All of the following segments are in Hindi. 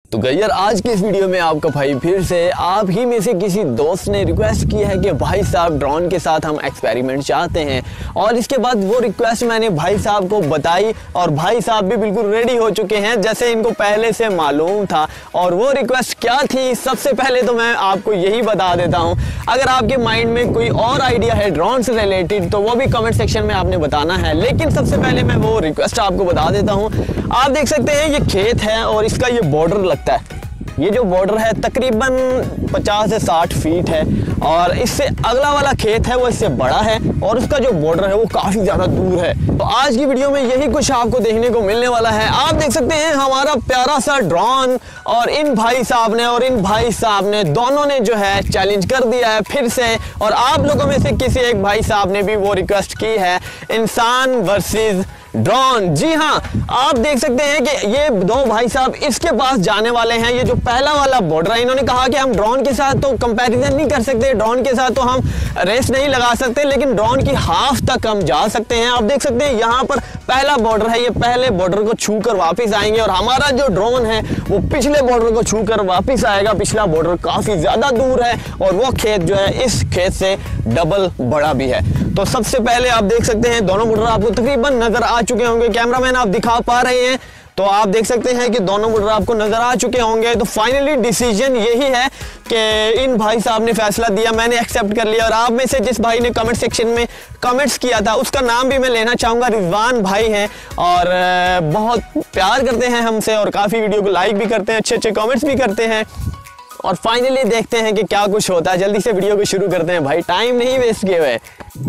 तो गैयर आज की इस वीडियो में आपका भाई फिर से आप ही में से किसी दोस्त ने रिक्वेस्ट की है कि भाई साहब ड्रोन के साथ हम एक्सपेरिमेंट चाहते हैं, और इसके बाद वो रिक्वेस्ट मैंने भाई साहब को बताई और भाई साहब भी बिल्कुल रेडी हो चुके हैं जैसे इनको पहले से मालूम था। और वो रिक्वेस्ट क्या थी, सबसे पहले तो मैं आपको यही बता देता हूँ। अगर आपके माइंड में कोई और आइडिया है ड्रोन से रिलेटेड तो वो भी कमेंट सेक्शन में आपने बताना है, लेकिन सबसे पहले मैं वो रिक्वेस्ट आपको बता देता हूँ। आप देख सकते हैं ये खेत है और इसका ये बॉर्डर लगता है। ये जो बॉर्डर है तकरीबन 50 से 60 फीट है और इससे अगला वाला खेत है वो इससे बड़ा है और उसका जो बॉर्डर है वो काफ़ी ज़्यादा दूर है। तो आज की वीडियो में यही कुछ आपको देखने को मिलने वाला है। आप देख सकते हैं हमारा प्यारा सा ड्रोन, और इन भाई साहब ने दोनों ने जो है चैलेंज कर दिया है फिर से। और आप लोगों में से किसी एक भाई साहब ने भी वो रिक्वेस्ट की है, इंसान वर्सेस ड्रोन। जी हाँ, आप देख सकते हैं कि ये दो भाई साहब इसके पास जाने वाले हैं। ये जो पहला वाला बॉर्डर है, इन्होंने कहा कि हम ड्रोन के साथ तो कंपैरिजन नहीं कर सकते, ड्रोन के साथ तो हम रेस नहीं लगा सकते, लेकिन ड्रोन की हाफ तक हम जा सकते हैं। आप देख सकते हैं यहाँ पर पहला बॉर्डर है, ये पहले बॉर्डर को छू कर वापिस आएंगे और हमारा जो ड्रोन है वो पिछले बॉर्डर को छू कर वापिस आएगा। पिछला बॉर्डर काफी ज्यादा दूर है और वो खेत जो है इस खेत से डबल बड़ा भी है। तो सबसे पहले आप देख सकते हैं दोनों बॉर्डर आपको तकरीबन नजर आ चुके होंगे। कैमरामैन आप दिखा पा रहे हैं, तो आप देख सकते हैं कि दोनों बॉर्डर आपको नजर आ चुके होंगे। तो फाइनली डिसीजन यही है कि इन भाई साहब ने फैसला दिया, मैंने एक्सेप्ट कर लिया। और आप में से जिस भाई ने कमेंट सेक्शन में कमेंट्स किया था उसका नाम भी मैं लेना चाहूँगा। रिजवान भाई हैं और बहुत प्यार करते हैं हमसे और काफ़ी वीडियो को लाइक भी करते हैं, अच्छे अच्छे कमेंट्स भी करते हैं। और फाइनली देखते हैं कि क्या कुछ होता है। जल्दी से वीडियो को शुरू करते हैं भाई, टाइम नहीं वेस्ट किए हुए।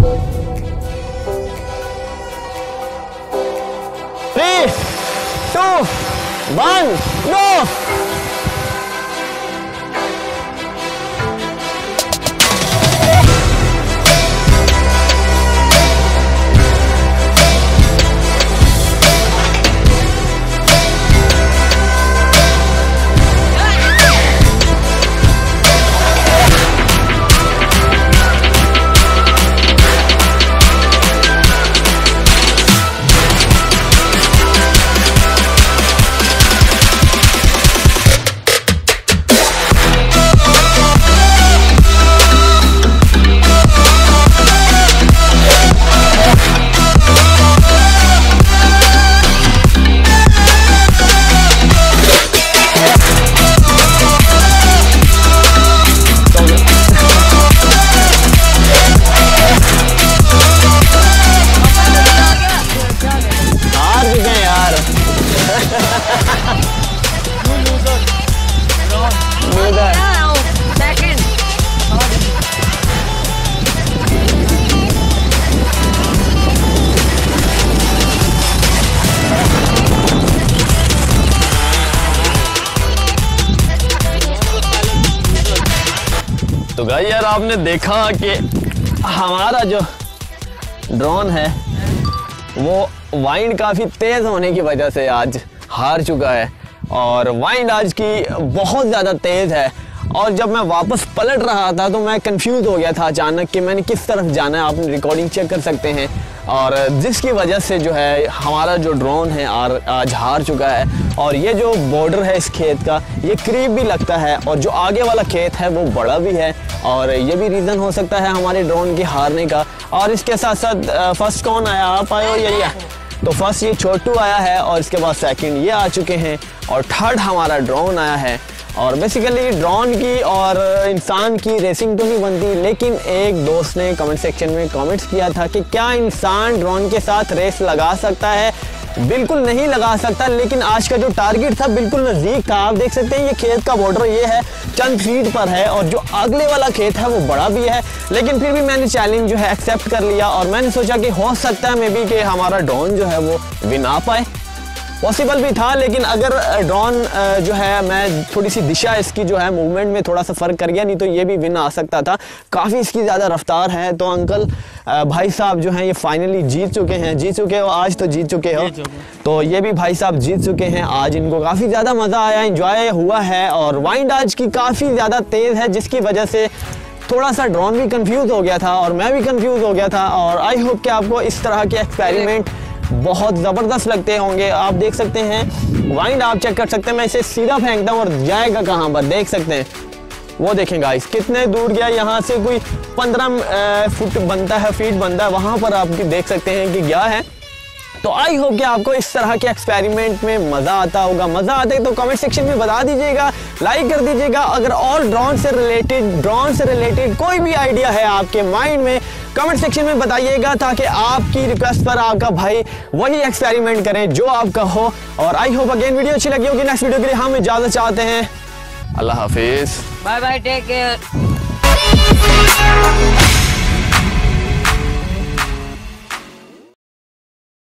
3, 2, 1, गो। तो गाइस यार आपने देखा कि हमारा जो ड्रोन है वो वाइंड काफ़ी तेज़ होने की वजह से आज हार चुका है। और वाइंड आज की बहुत ज़्यादा तेज़ है और जब मैं वापस पलट रहा था तो मैं कंफ्यूज हो गया था अचानक कि मैंने किस तरफ जाना है। आप रिकॉर्डिंग चेक कर सकते हैं, और जिसकी वजह से जो है हमारा जो ड्रोन है आज हार चुका है। और ये जो बॉर्डर है इस खेत का ये करीब भी लगता है और जो आगे वाला खेत है वो बड़ा भी है, और ये भी रीज़न हो सकता है हमारे ड्रोन के हारने का। और इसके साथ साथ फर्स्ट कौन आया, आप आए हो यही है, तो फर्स्ट ये छोटू आया है और इसके बाद सेकंड ये आ चुके हैं और थर्ड हमारा ड्रोन आया है। और बेसिकली ड्रोन की और इंसान की रेसिंग तो नहीं बनती, लेकिन एक दोस्त ने कमेंट सेक्शन में कमेंट्स किया था कि क्या इंसान ड्रोन के साथ रेस लगा सकता है। बिल्कुल नहीं लगा सकता, लेकिन आज का जो टारगेट था बिल्कुल नज़दीक था। आप देख सकते हैं ये खेत का बॉर्डर ये है, चंद फीट पर है और जो अगले वाला खेत है वो बड़ा भी है, लेकिन फिर भी मैंने चैलेंज जो है एक्सेप्ट कर लिया। और मैंने सोचा कि हो सकता है मे बी कि हमारा ड्रोन जो है वो विन आ पाए। पॉसिबल भी था, लेकिन अगर ड्रोन जो है मैं थोड़ी सी दिशा इसकी जो है मूवमेंट में थोड़ा सा फ़र्क कर गया, नहीं तो ये भी विन आ सकता था। काफ़ी इसकी ज़्यादा रफ्तार है। तो अंकल भाई साहब जो हैं ये फाइनली जीत चुके हो, आज तो जीत चुके हो। तो ये भी भाई साहब जीत चुके हैं आज। इनको काफ़ी ज़्यादा मज़ा आया, इंजॉय हुआ है। और वाइंड आज की काफ़ी ज़्यादा तेज़ है, जिसकी वजह से थोड़ा सा ड्रोन भी कंफ्यूज हो गया था और मैं भी कंफ्यूज हो गया था। और आई होप कि आपको इस तरह के एक्सपेरिमेंट बहुत ज़बरदस्त लगते होंगे। आप देख सकते हैं वाइंड आप चेक कर सकते हैं, मैं इसे सीधा फेंकता हूँ और जाएगा कहाँ पर, देख सकते हैं। वो देखें गाइस कितने दूर गया, यहाँ से कोई 15 फुट बनता है, फीट बनता है, वहाँ पर आप देख सकते हैं कि गया है। तो आई होप कि आपको इस तरह के एक्सपेरिमेंट में मज़ा आता होगा। मज़ा आते तो कमेंट सेक्शन में बता दीजिएगा, लाइक कर दीजिएगा। अगर और ड्रोन से रिलेटेड कोई भी आइडिया है आपके माइंड में, कमेंट सेक्शन में बताइएगा, ताकि आपकी रिक्वेस्ट पर आपका भाई वही एक्सपेरिमेंट करें जो आपका हो। और आई होप अगेन वीडियो अच्छी लगी होगी। नेक्स्ट वीडियो के लिए हम इजाज़त चाहते हैं। अल्लाह हाफिज़, बाय बाय, टेक केयर।